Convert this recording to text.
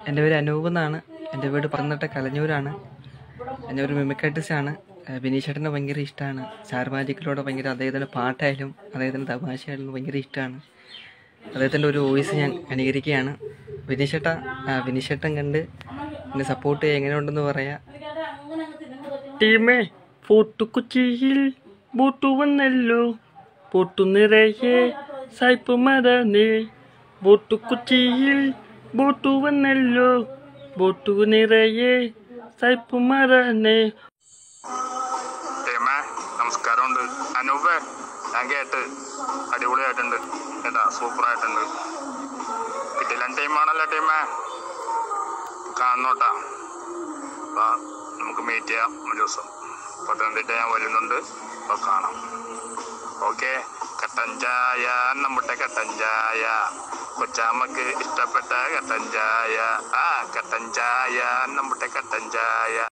എൻ്റെ പേര് അനൂപ് എന്നാണ്. എൻ്റെ വീട് പത്തനംതിട്ട കലഞ്ഞൂരാണ്. എൻ്റെ ഒരു മിമിക് ആർട്ടിസ്റ്റാണ്. ബിനീഷേട്ടനെ ഭയങ്കര ഇഷ്ടമാണ്. സ്റ്റാർ മാജിക്കിലൂടെ ഭയങ്കര അദ്ദേഹത്തിൻ്റെ പാട്ടായാലും അദ്ദേഹത്തിൻ്റെ തമാശയായാലും ഭയങ്കര ഇഷ്ടമാണ്. അദ്ദേഹത്തിൻ്റെ ഒരു വോയിസ് ഞാൻ അനുകരിക്കുകയാണ്. ബിനീഷേട്ടൻ കണ്ട് എന്നെ സപ്പോർട്ട് ചെയ്യുക, എങ്ങനെയുണ്ടെന്ന് പറയാം. ടീമേ, ഫോർട്ടുകൊച്ചിയിൽ ബോട്ടു വന്നല്ലോ, ബോട്ടു നിറയെ സായിപ്പ് മറന്നേ. ഫോർട്ടുകൊച്ചിയിൽ ബോട്ടു വന്നല്ലോ, ബോട്ടു നിറയെ സായിപ്പ് മറന്നേ. ടീമേ, നമസ്കാരമുണ്ട്. അനൂപേ, ഞാൻ കേട്ട് അടിപൊളിയായിട്ടുണ്ട് കേട്ടാ, സൂപ്പറായിട്ടുണ്ട്. കിട്ടില്ല ടീമാണല്ലോ ടീമേ, കാണുന്നോട്ടാ. അപ്പം നമുക്ക് മീറ്റ് ചെയ്യാം ഒരു ദിവസം. പത്തനംതിട്ട ഞാൻ വരുന്നുണ്ട്, അപ്പോൾ കാണാം. ഓക്കെ. കട്ടൻ ചായ, നമ്മുടെ കട്ടൻ ചായ, കൊച്ചാമ്മക്ക് ഇഷ്ടപ്പെട്ട കട്ടൻ ചായ. കട്ടൻ ചായ, നമ്മുടെ കട്ടൻ ചായ.